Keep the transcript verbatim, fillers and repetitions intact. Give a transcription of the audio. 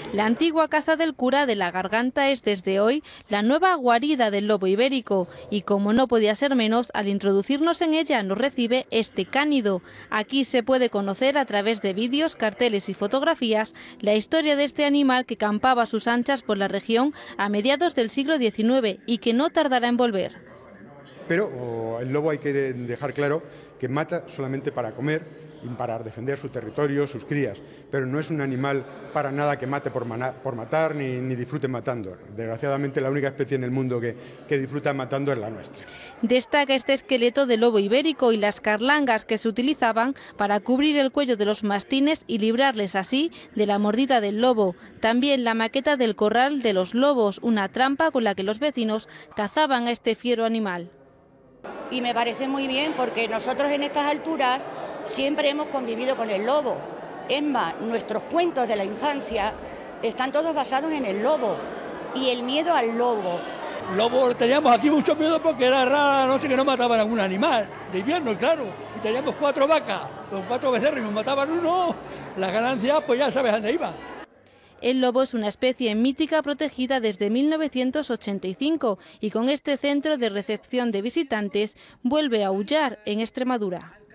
La antigua casa del cura de la Garganta es desde hoy la nueva guarida del lobo ibérico y, como no podía ser menos, al introducirnos en ella nos recibe este cánido. Aquí se puede conocer a través de vídeos, carteles y fotografías la historia de este animal que campaba a sus anchas por la región a mediados del siglo diecinueve y que no tardará en volver. Pero el lobo hay que dejar claro que mata solamente para comer y para defender su territorio, sus crías, pero no es un animal para nada que mate por, por matar ni, ni disfrute matando. Desgraciadamente la única especie en el mundo que, que disfruta matando es la nuestra. Destaca este esqueleto de lobo ibérico y las carlangas que se utilizaban para cubrir el cuello de los mastines y librarles así de la mordida del lobo. También la maqueta del corral de los lobos, una trampa con la que los vecinos cazaban a este fiero animal. Y me parece muy bien porque nosotros en estas alturas siempre hemos convivido con el lobo. Es más, nuestros cuentos de la infancia están todos basados en el lobo y el miedo al lobo. Lobo teníamos aquí mucho miedo porque era rara la noche que no mataban a algún animal, de invierno, claro. Y teníamos cuatro vacas, con cuatro becerros y nos mataban uno, las ganancias pues ya sabes dónde iban. El lobo es una especie mítica protegida desde mil novecientos ochenta y cinco y con este centro de recepción de visitantes vuelve a aullar en Extremadura.